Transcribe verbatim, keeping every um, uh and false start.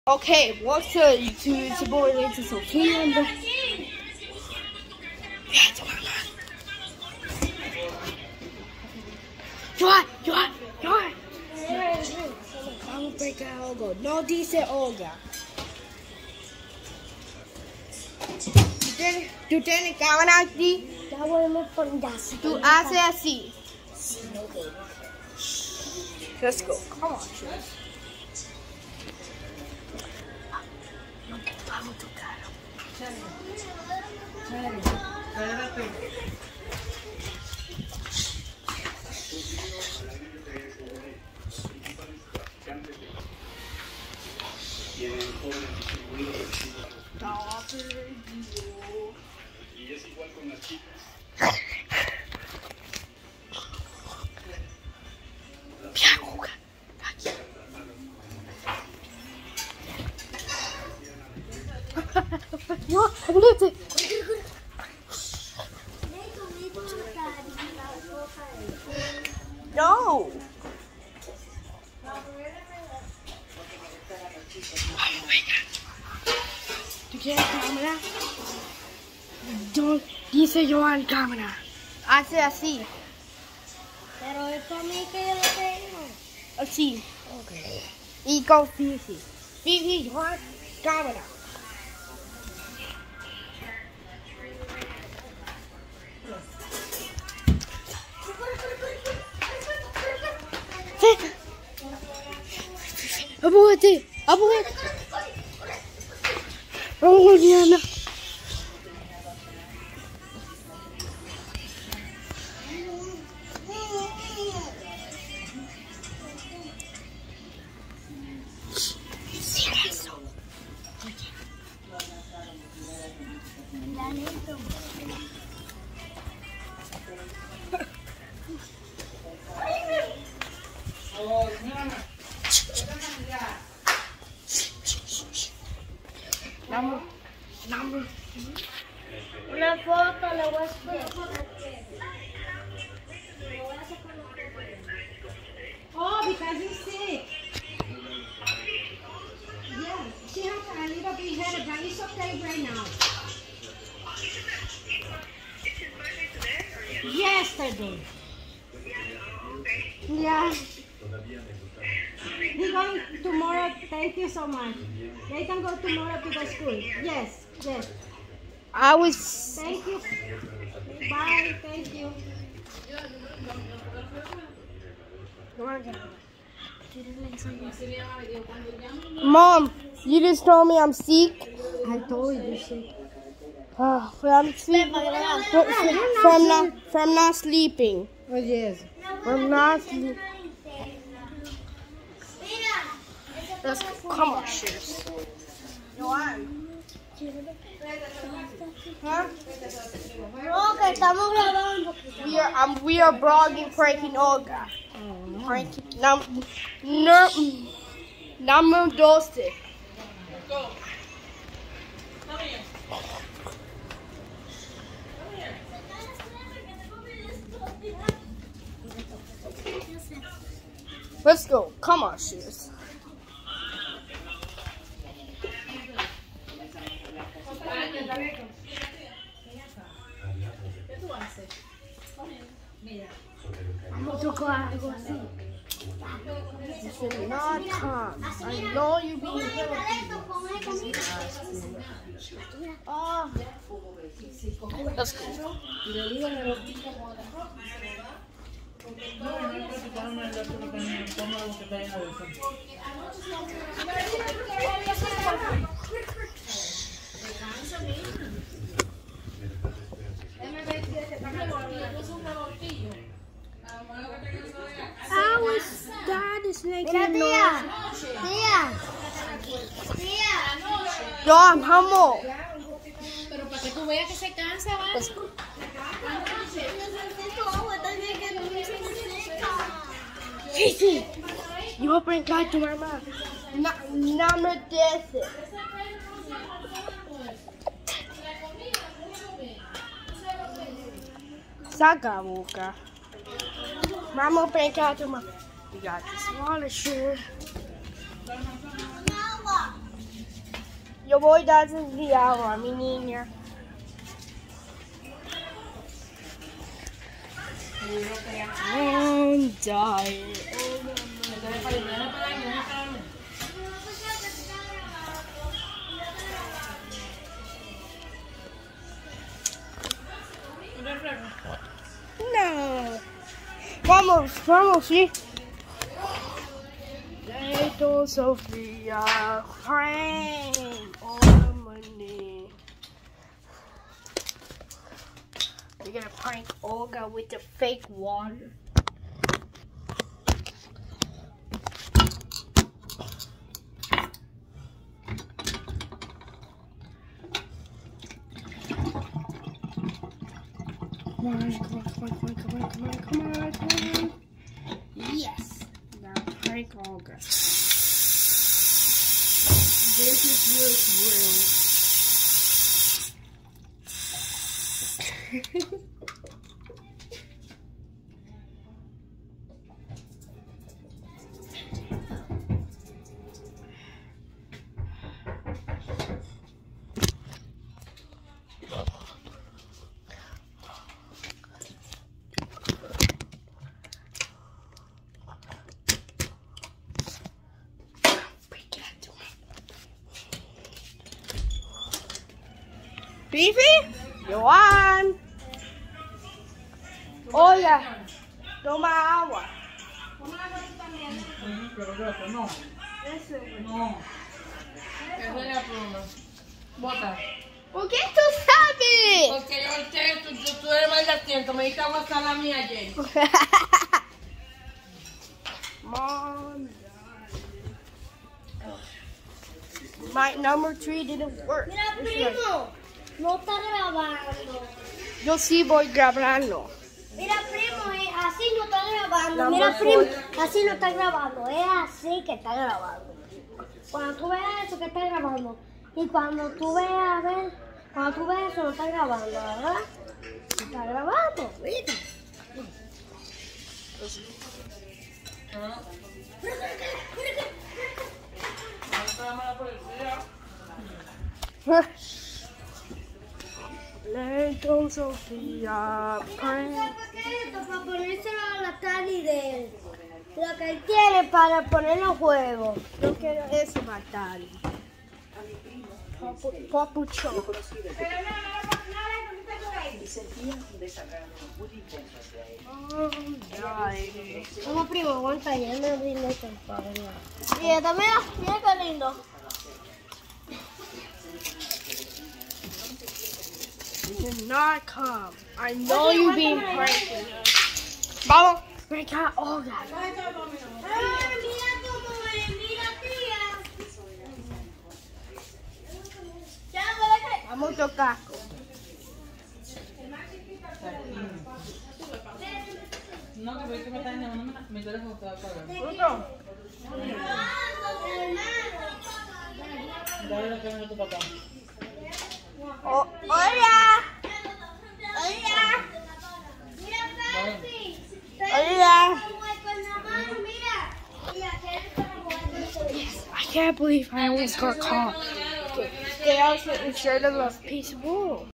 Okay, what's up, YouTube? It's your boy, Lance, so here and the... Joy, Joy, Joy! Vamos pegar algo. No dice Olga. ¿Tú tienes cámara aquí? Tú haces así. Let's go. Come on, Joy. Vamos a tocarlo. Estaba perdido. Y es igual con las chicas. No, aguante. No. ¿Tú quieres cámara? Don't, dice yo en cámara. Hace así. Pero es para mí que yo lo tengo. Así. Okay. Y con Fifi. Fifi, yo en cámara. Apúrate, apúrate. Vamos, Diana. Number, number. Una foto, le voy a hacer. Oh, because he's sick. Yeah, she has a little bit headache, but it's okay right now. Yesterday. Yeah. We're going tomorrow. Thank you so much. They can go tomorrow to the school. Yes, yes. I was. Thank you. Bye. Thank you. Mom, you just told me I'm sick. I told you sick. Uh, from sleep, from, from not from not sleeping. Oh yes. From not sleeping. Let's come on, shoes. Huh? No, que estamos grabando. We are um, we are blogging pranking Olga. Pranking num num number doce. Let's go. Come on, shoes. Vamos a tocar algo así. You should not come. I know you be Oh. Let's go. Our dad is making Mira, noise. tía. Tía. Tía. Yo, I'm humble. Pero para que tú veas que se cansa, ¿vale? Let's go. Necesito agua también que no me seca. Casey, you will bring God to my mouth. Number doce. Saca a boca. Vamos pegar uma. You got this water, sure. Yo voy a desviar a mi niña. I'm dying. No. Vamos, vamos, sí. Little Sophia crying all the money. We're gonna prank Olga with the fake water. Come on, come on, come on, come on, come on, come on, come on, come on. Yes. Now prank Olga. This is what's real. Fifi, Joan. Hola, toma agua. Pero eso no. Eso. No. Esa es la pluma. Bota. ¿Por qué tú sabes? Porque yo sé, tú, tú, tú eres mal de asiento. Me diste agua a mí ayer. Mom, my number three didn't work. Mira, primo, no está grabando. Yo sí voy grabando. Mira, primo, eh, así no está grabando. Number Mira, primo, four. así no está grabando. Es así que está grabando. Cuando tú veas eso que está grabando. Y cuando tú veas, a ver, cuando tú veas eso no está grabando, ¿verdad? Está grabando, mira. Little Sophia prank. ¿Para qué es esto? Para ponérselo a la Tani de él. Lo que él quiere para poner los juegos. Yo quiero ese batalla. Papucho. Vamos, primo, aguanta ya, no brinde esto, padre. Mira, también, mira qué lindo. You did not come. I know you being pranking us. Vamos, break out all that. Ay, mira cómo es, mira, tía. Ya, ¿verdad? Vamos a tocar. No, que ve que me están llamando. Mi teléfono está apagado. Dale la cámara a tu papá. Oh, hola. Hola. Mira, Francis. Hola. Mira. Mira, I can't believe I almost got caught. They also inserted a piece of wool.